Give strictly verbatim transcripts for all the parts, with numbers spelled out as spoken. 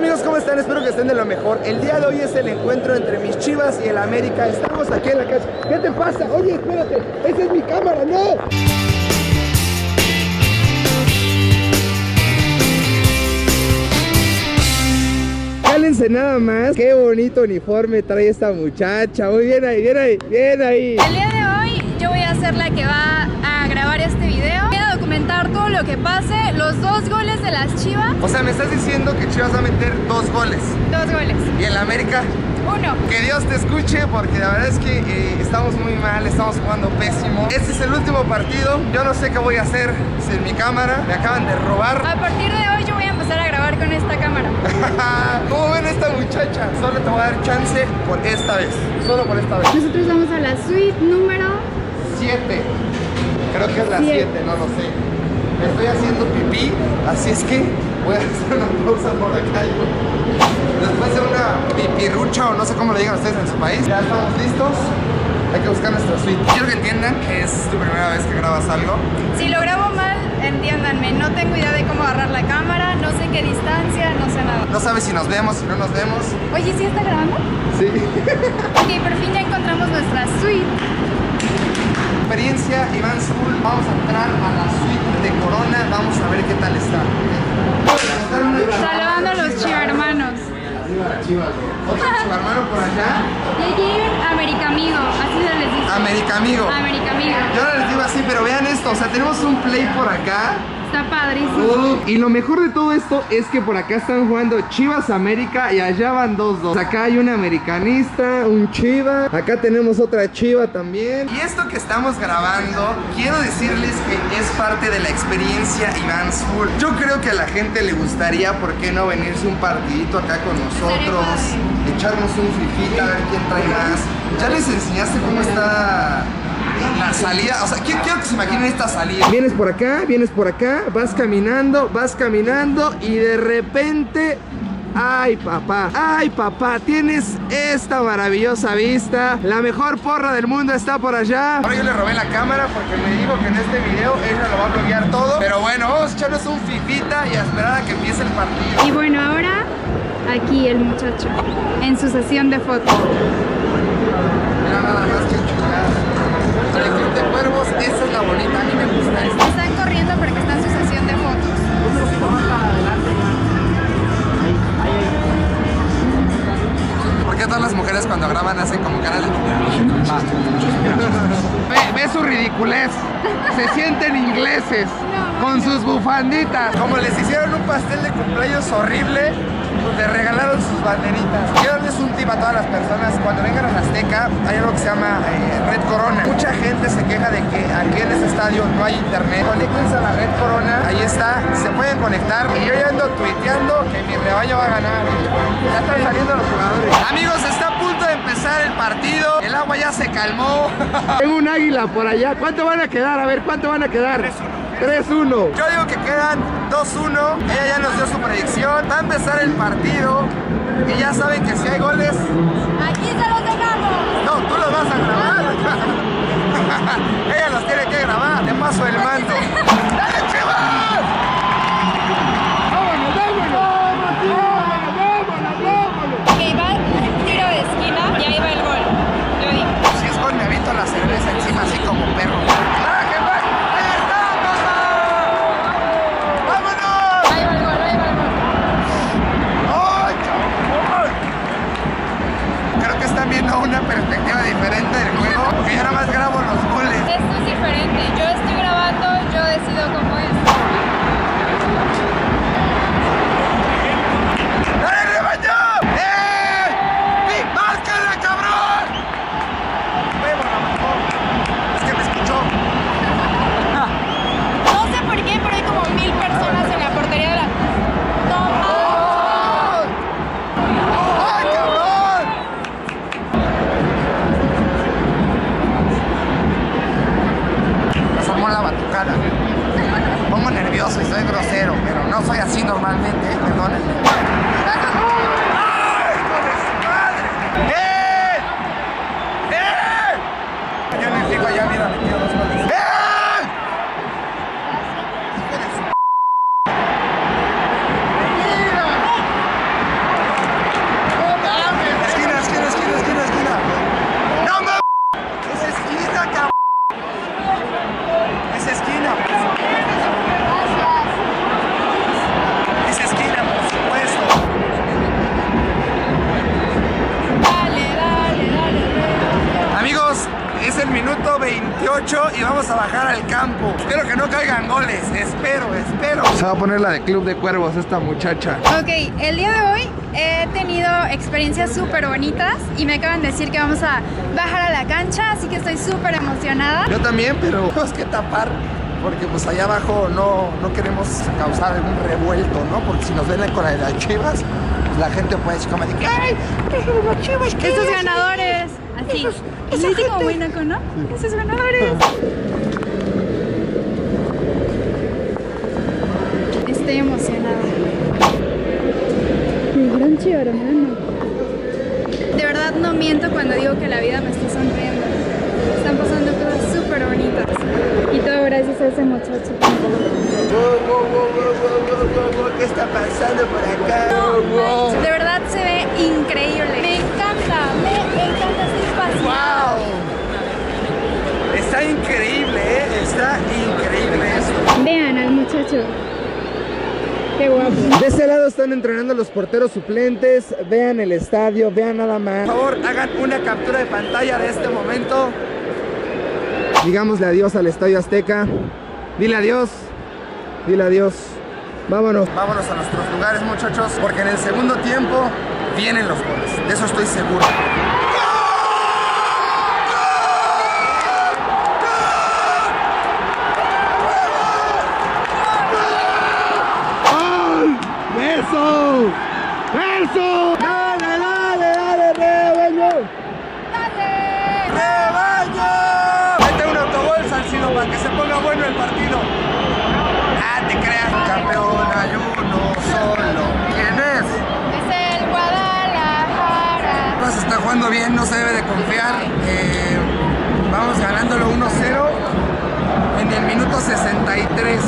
amigos, ¿cómo están? Espero que estén de lo mejor. El día de hoy es el encuentro entre mis Chivas y el América. Estamos aquí en la casa. ¿Qué te pasa? Oye, espérate, esa es mi cámara, ¡no! Cálense nada más. Qué bonito uniforme trae esta muchacha. Muy bien ahí, bien ahí, bien ahí. El día de hoy yo voy a ser la que va a grabar este video. Voy a documentar todo lo que pase, los dos goles de las Chivas. O sea, me estás diciendo que Chivas va a meter dos goles. Dos goles. ¿Y el América? Uno. Que Dios te escuche, porque la verdad es que eh, estamos muy mal, estamos jugando pésimo. Este es el último partido. Yo no sé qué voy a hacer sin mi cámara. Me acaban de robar. A partir de hoy yo voy a empezar a grabar con esta cámara. ¿Cómo ven esta muchacha? Solo te voy a dar chance por esta vez. Solo por esta vez. Nosotros vamos a la suite número siete. Creo que es la siete, no lo sé. Me estoy haciendo pipí, así es que voy a hacer una pausa por acá. Después de una pipirrucha, o no sé cómo le digan ustedes en su país, ya estamos listos. Hay que buscar nuestra suite. Quiero que entiendan que es tu primera vez que grabas algo. Si lo grabo mal, entiéndanme. No tengo idea de cómo agarrar la cámara, no sé qué distancia, no sé nada. No sabes si nos vemos, si no nos vemos. Oye, ¿sí está grabando? Sí. Ok, por fin ya encontramos nuestra suite. Experiencia Iván School. Vamos a entrar a la suite de Corona. Vamos a ver qué tal está. Saludando a los chivermanos. Otro chivarmano por allá. Y aquí un Americamigo, así se les dice. Americamigo. Americamigo. Yo no les digo así, pero vean esto. O sea, tenemos un play por acá. Está padrísimo. Uh, y lo mejor de todo esto es que por acá están jugando Chivas América y allá van dos dos. Acá hay un americanista, un Chiva. Acá tenemos otra Chiva también. Y esto que estamos grabando, quiero decirles que es parte de la experiencia Iván School. Yo creo que a la gente le gustaría, ¿por qué no venirse un partidito acá con nosotros? Echarnos un fifita, a ver quién trae más. ¿Ya les enseñaste cómo está la salida? O sea, quiero, quiero que se imaginen esta salida. Vienes por acá, vienes por acá, vas caminando, vas caminando y de repente... ¡Ay, papá! ¡Ay, papá! Tienes esta maravillosa vista. La mejor porra del mundo está por allá. Ahora yo le robé la cámara porque me dijo que en este video ella lo va a bloquear todo. Pero bueno, vamos a echarnos un fifita y a esperar a que empiece el partido. Y bueno, ahora aquí el muchacho en su sesión de fotos. Mira nada más que chulada. El club de cuervos, esa es la bonita. A mí me gusta esta. Están corriendo porque está en su sesión de fotos. ¿Por qué todas las mujeres cuando graban hacen como caras de... Ve, ve su ridiculez. Se sienten ingleses con sus bufanditas. Como les hicieron un pastel de cumpleaños horrible, le regalaron sus banderitas. Quiero darles un tip a todas las personas. Cuando vengan a la Azteca, hay algo que se llama eh, Red Corona. Mucha gente se queja de que aquí en este estadio no hay internet. Conéctense a la Red Corona, ahí está, se pueden conectar. Y yo ya ando tuiteando que mi rebaño va a ganar. Ya están saliendo los jugadores. Amigos, está a punto de empezar el partido. El agua ya se calmó. Tengo un águila por allá. ¿Cuánto van a quedar? A ver, ¿cuánto van a quedar? tres uno. Yo digo que quedan dos uno. Ella ya nos dio su predicción. Va a empezar el partido. Y ya saben que si hay goles... Aquí se los dejamos. No, tú los vas a grabar. Ella los tiene que grabar. Te paso el mando. ¡Dale, Chivas! ¡Vámonos, vámonos! ¡Vámonos, vámonos, vámonos! Ok, va tiro de esquina y ahí va el gol. Yo digo. Si es gol, me avito la cerveza encima así como perro. Viendo una perspectiva diferente del juego, porque yo nada más grabo los goles. Esto es diferente, yo estoy grabando, yo decido campo. Espero que no caigan goles, espero, espero. Se va a poner la de Club de Cuervos esta muchacha. Ok, el día de hoy he tenido experiencias súper bonitas y me acaban de decir que vamos a bajar a la cancha, así que estoy súper emocionada. Yo también, pero tenemos que tapar porque pues allá abajo no, no queremos causar algún revuelto, ¿no? Porque si nos ven con la de las Chivas, pues la gente puede decir como de que ¡ay! Los Chivas, ¿qué Estos es? ganadores, así. Esos, ¿Sí esa como gente. buena, ¿no? Esos ganadores. Estoy emocionada. Mi gran Chiva, hermano. De verdad no miento cuando digo que la vida me está sonriendo. Están pasando cosas súper bonitas. Y todo gracias a ese muchacho. ¿Qué está pasando por acá? No, de verdad se ve increíble. Me encanta, me encanta este espacio. ¡Wow! Está increíble, ¿eh? Está increíble esto. Vean al muchacho. Qué guapo. De ese lado están entrenando los porteros suplentes. Vean el estadio, vean nada más. Por favor, hagan una captura de pantalla de este momento. Digámosle adiós al Estadio Azteca. Dile adiós. Dile adiós. Vámonos. Vámonos a nuestros lugares, muchachos, porque en el segundo tiempo vienen los goles. De eso estoy seguro. ¡Eso! ¡Eso! ¡Dale, dale, dale, rebaño! ¡Dale! ¡Rebaño! Mete un autogol, Salcido, para que se ponga bueno el partido. Ah, te creas. Campeón hay uno solo. ¿Quién es? Es el Guadalajara. Se está jugando bien, no se debe de confiar. Eh, vamos ganándolo uno cero en el minuto sesenta y tres.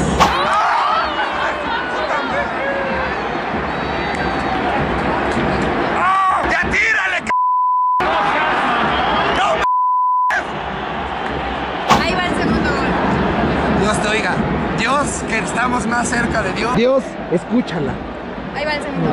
Dios te oiga. Dios, que estamos más cerca de Dios. Dios, escúchala. Ahí va el segundo.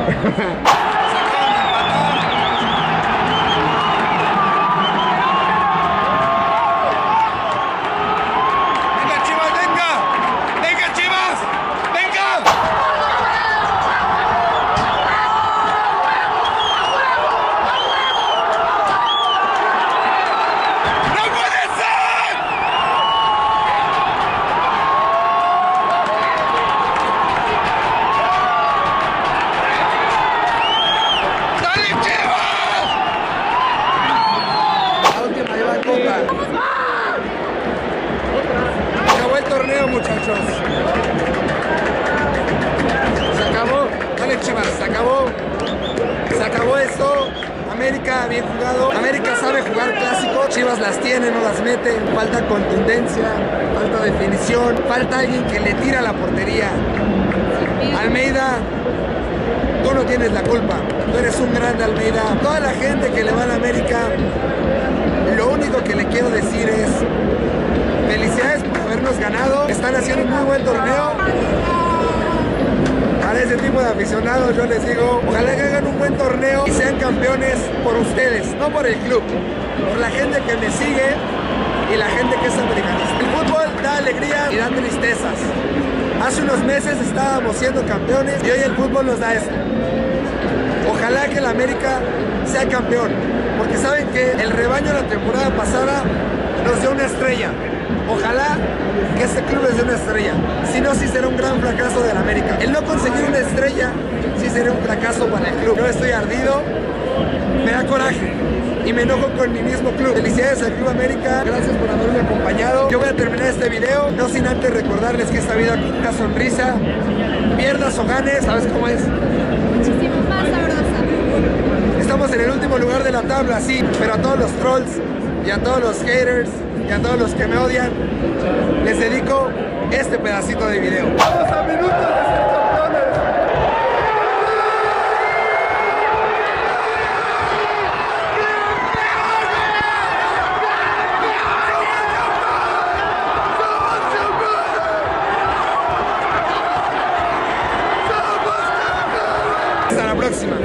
¡Venga, Chivas, venga! ¡Venga, Chivas! ¡Venga! ¡No puede ser! ¡Dale, Chivas! La última lleva copa. Acabó el torneo, muchachos. Se acabó. Dale, Chivas, se acabó. Se acabó esto. América, bien jugado. América sabe jugar clásico. Chivas las tiene, no las mete. Falta contundencia, falta definición, falta alguien que le tira a la portería. Almeida, tú no tienes la culpa. Tú eres un grande, Almeida. Toda la gente que le va a la América, lo único que le quiero decir es felicidades por habernos ganado. Están haciendo un muy buen torneo. Para ese tipo de aficionados yo les digo, ojalá que hagan un buen torneo y sean campeones por ustedes, no por el club, por la gente que me sigue y la gente que es americanista. El fútbol da alegría y da tristezas. Hace unos meses estábamos siendo campeones y hoy el fútbol nos da esto. Ojalá que el América sea campeón, porque saben que el rebaño la temporada pasada nos dio una estrella. Ojalá que este club les dé una estrella. Si no, sí será un gran fracaso del América. El no conseguir una estrella, sí será un fracaso para el club. Yo estoy ardido, me da coraje y me enojo con mi mismo club. Felicidades al Club América, gracias por haberme acompañado. Yo voy a terminar este video, no sin antes recordarles que esta vida con una sonrisa, pierdas o ganes, ¿sabes cómo es? Muchísimo más sabrosa. Estamos en el último lugar de la tabla, sí, pero a todos los trolls y a todos los haters y a todos los que me odian, les dedico este pedacito de video. ¡Vamos a minutos de ser campeones! Hasta la próxima.